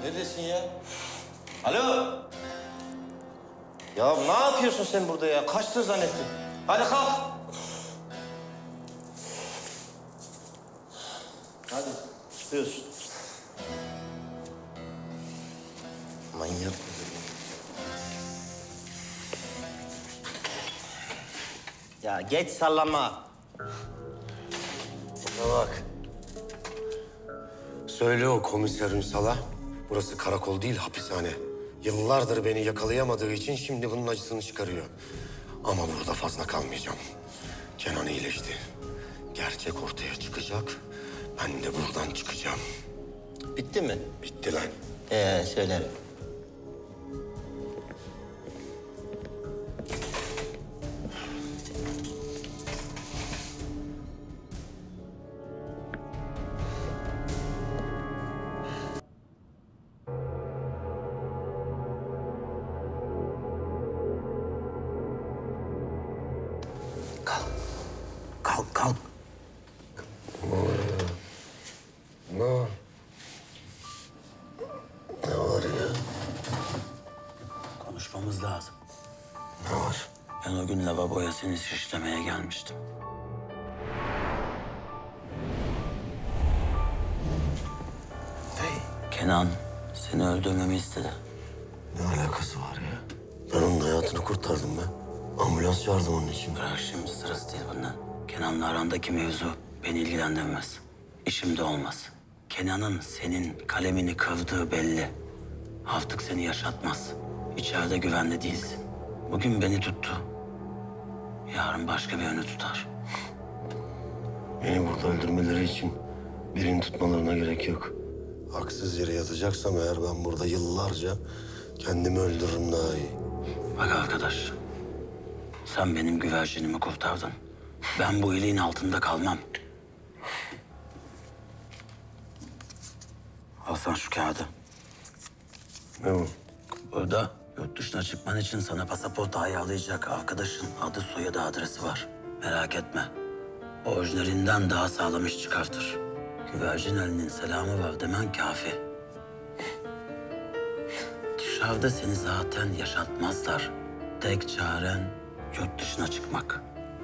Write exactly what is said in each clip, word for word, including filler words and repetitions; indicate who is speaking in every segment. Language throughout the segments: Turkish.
Speaker 1: Neredesin ya? Alo? Ya ne yapıyorsun sen burada ya? Kaçtın zannettim. Hadi kalk. Hadi çıkıyorsun. Manyak. Ya geç sallama.
Speaker 2: Bana bak. Söyle o komiser Ünsal'a. Burası karakol değil, hapishane. Yıllardır beni yakalayamadığı için şimdi bunun acısını çıkarıyor. Ama burada fazla kalmayacağım. Kenan iyileşti. Gerçek ortaya çıkacak. Ben de buradan çıkacağım.
Speaker 1: Bitti mi?
Speaker 2: Bitti lan.
Speaker 1: Ee söylerim. Kalk. Kalk, kalk.
Speaker 2: Ne var? Ne var ya?
Speaker 3: Konuşmamız lazım.
Speaker 2: Ne var?
Speaker 3: Ben o gün lavaboya seni şişlemeye gelmiştim.
Speaker 2: Hey,
Speaker 3: Kenan seni öldürmemi istedi.
Speaker 2: ne alakası var ya? Ben onun hayatını kurtardım ben. Ambulans çağırdım onun için.
Speaker 3: Bırak şimdi, sırası değil bundan. Kenan'la arandaki mevzu beni ilgilendirmez. İşimde olmaz. Kenan'ın senin kalemini kırdığı belli. Haftık seni yaşatmaz. İçeride güvenli değilsin. Bugün beni tuttu. Yarın başka birini tutar.
Speaker 2: Beni burada öldürmeleri için birini tutmalarına gerek yok. Haksız yere yatacaksam eğer ben burada yıllarca kendimi öldürürüm daha iyi.
Speaker 3: Bak arkadaş, sen benim güvercinimi kurtardın. Ben bu iyiliğin altında kalmam. Al sen şu kağıdı.
Speaker 2: Ne bu?
Speaker 3: Burada yurt dışına çıkman için sana pasaport ayarlayacak arkadaşın adı, soyadı, adresi var. Merak etme. Orijinalinden daha sağlam iş çıkartır. Güvercin Ali'nin selamı var demen kafi. Dışarıda seni zaten yaşatmazlar. Tek çaren yurt dışına çıkmak.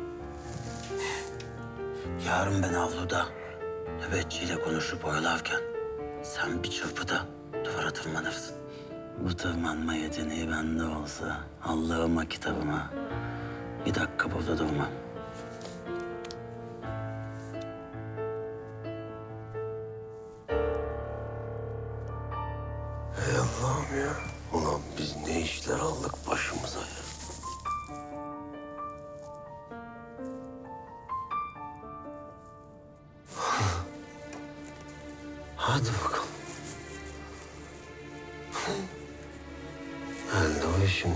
Speaker 3: Yarın ben avluda nöbetçiyle konuşup oyalarken sen bir çırpıda duvara tırmanırsın. Bu tırmanma yeteneği bende olsa Allah'ıma kitabıma bir dakika burada durmam.
Speaker 2: Ey Allah'ım ya. Ulan biz ne işler aldık başımıza ya. Hadi bakalım. Elde o şimdi.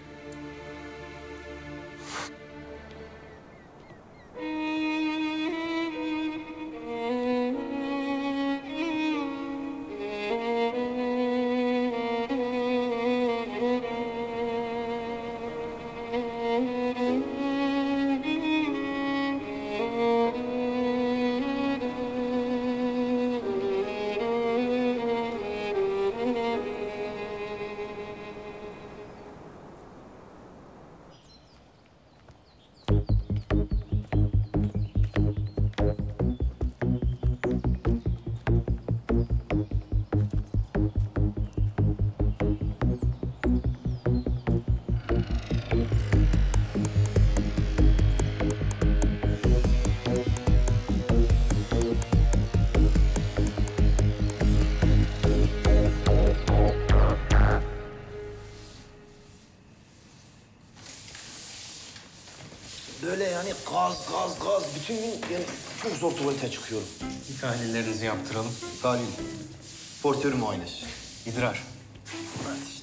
Speaker 1: Böyle yani gaz, gaz, gaz. Bütün gün yani çok zor tuvalete çıkıyorum.
Speaker 4: Bir tahlillerinizi yaptıralım.
Speaker 1: Tahlil. Portörü muayenesi.
Speaker 4: İdrar.
Speaker 1: Hadi işte.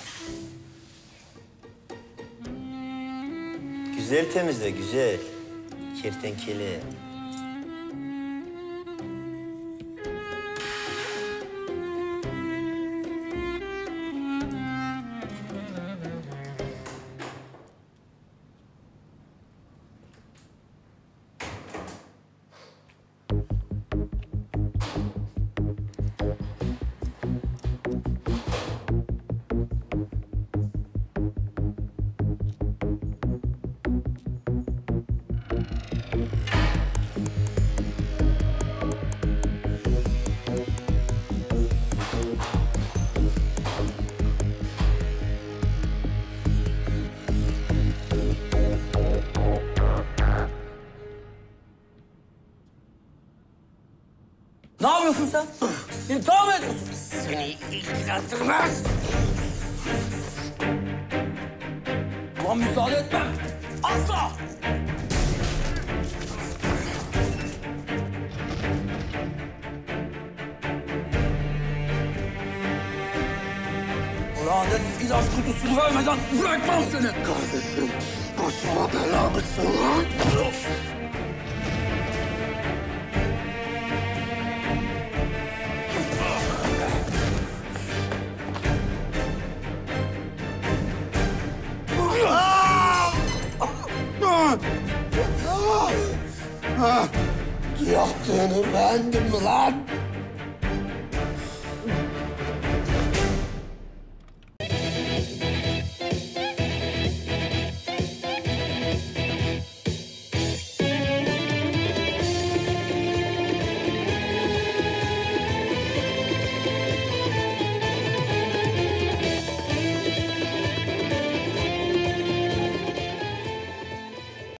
Speaker 1: Güzel temizle, güzel. Kertenkele. yapıyorsun sen? İntihar mı ediyorsun?
Speaker 2: Seni ilgilendirmez.
Speaker 1: Ulan müsaade etmem. Asla! Ulan ben ilaç kutusunu vermeden bırakmam seni.
Speaker 2: Kardeşim, başıma bela mısın lan? Yaptığını beğendin mi lan?